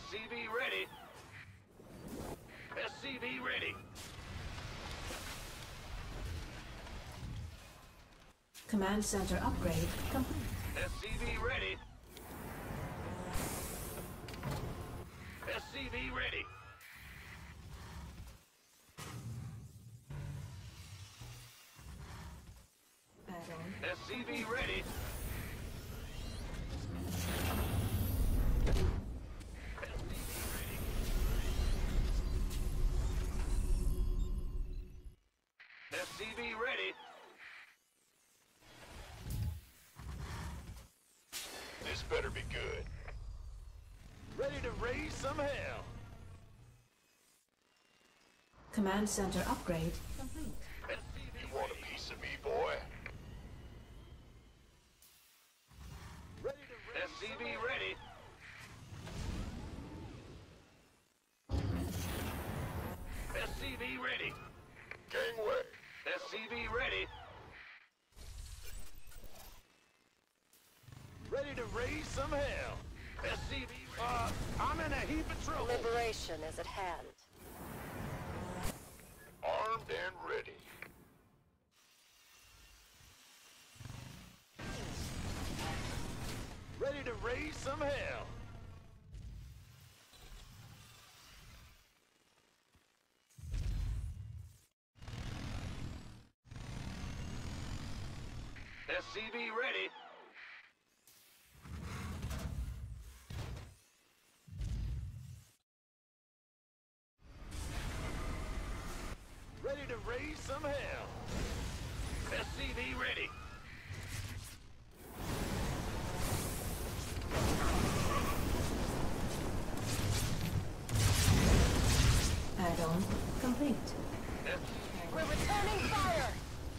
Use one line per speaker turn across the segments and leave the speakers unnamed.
SCV ready. SCV ready.
Command center upgrade complete.
SCV ready. SCV ready.
Add-on.
SCV ready. SCV ready.
This better be good. Ready to raise some hell.
Command center upgrade complete.
You want a piece of me, boy? Ready to raise some
SCV
hell.
ready. SCV ready.
Gangway.
SCV ready.
Ready to raise some hell.
SCV ready.
I'm in a heap of trouble.
Liberation is at hand.
Armed and ready. Ready to raise some hell.
SCV ready.
Ready to raise some hell.
SCV ready.
Add-on complete.
We're returning fire!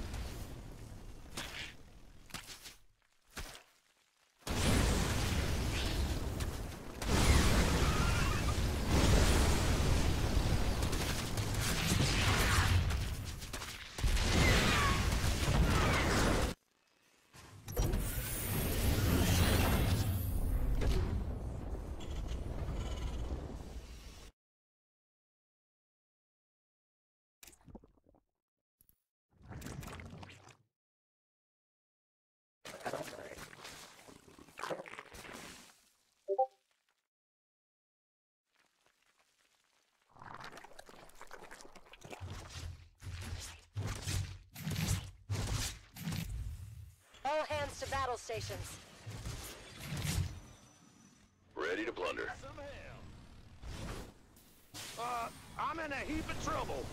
All hands to battle stations.
Ready to plunder. Some hell. I'm in a heap of trouble.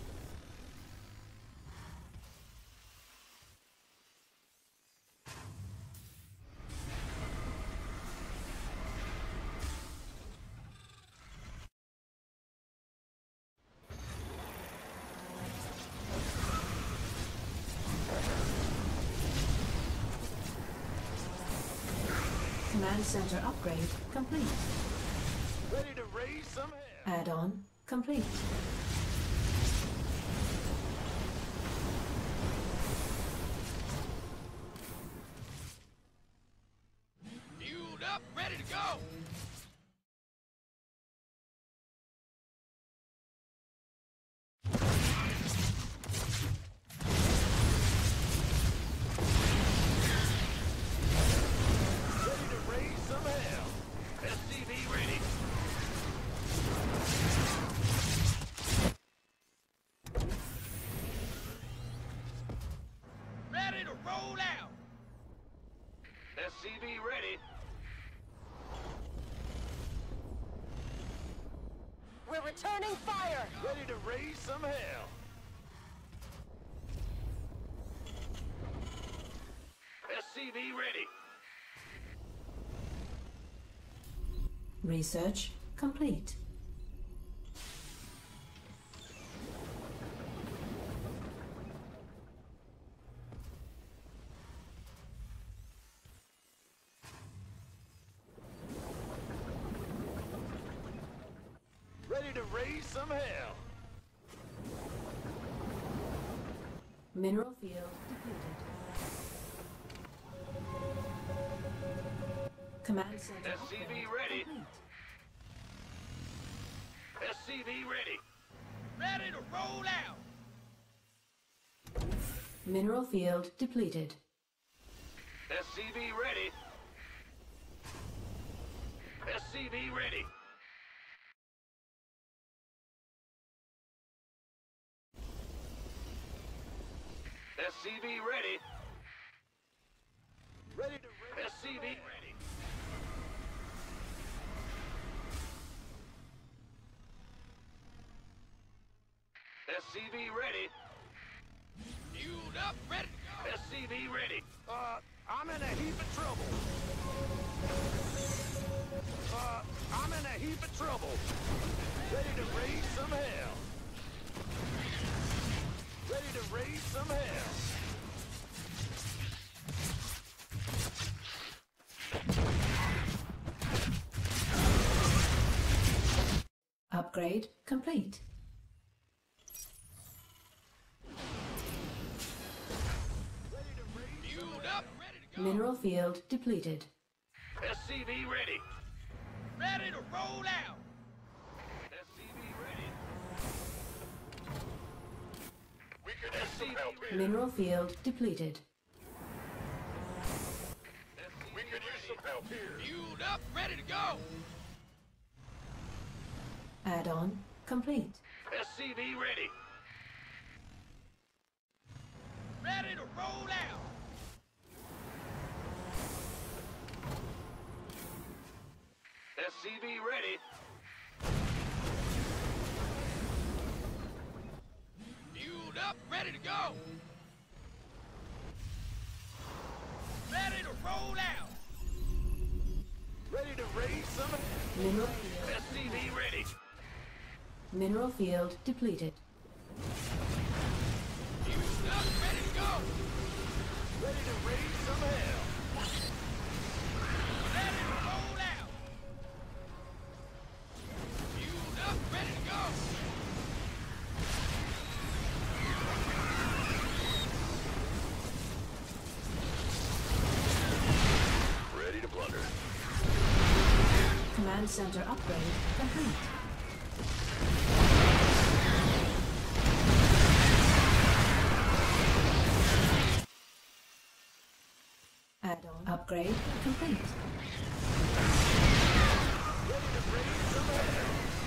Command center upgrade complete.
Ready to raise some hell.
Add-on complete.
Fueled up, ready to go. Ready to raise some hell.
SCV ready.
Ready to roll out.
SCV ready.
We're returning fire!
Ready to raise some hell.
SCV ready.
Research complete.
Ready to raise some hell.
Mineral field depleted. Command center
SCV
upgrade
ready.
complete.
SCV ready.
Ready to roll out.
Mineral field depleted.
SCV ready. SCV ready. SCV ready.
Ready to raise.
SCV ready. SCV ready.
Fueled up, ready to go.
SCV ready.
I'm in a heap of trouble. I'm in a heap of trouble. Ready to raise some hell. Ready to raise some hell.
Upgrade complete.
Fueled up, ready to go.
Mineral field depleted.
SCV ready.
Ready to roll out.
SCV ready.
We could use some help here.
Mineral field depleted.
We could use some help here. Fueled up, ready to go.
Add-on complete.
SCV ready.
Ready to roll out.
SCV ready.
Fueled up, ready to go. Ready to roll out. Ready to raise some.
Mineral,
SCV ready.
mineral field depleted.
Fueled up, ready to go. Ready to raise some hell. Ready to roll out. Fueled up, ready to go. Ready to plunder.
Command center upgrade complete. Add-on upgrade complete.
Ready to raise some hell.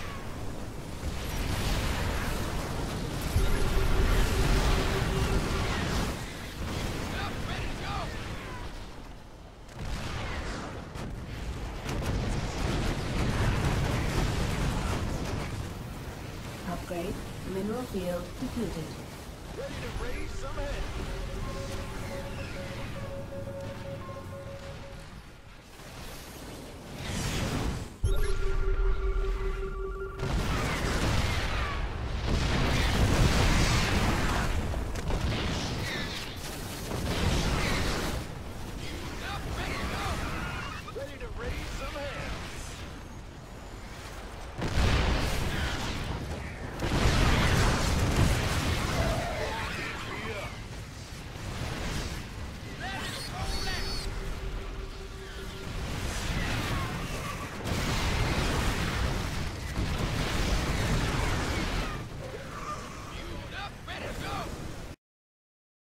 Fueled up, ready to go.
Upgrade mineral field depleted.
Ready to raise some hell.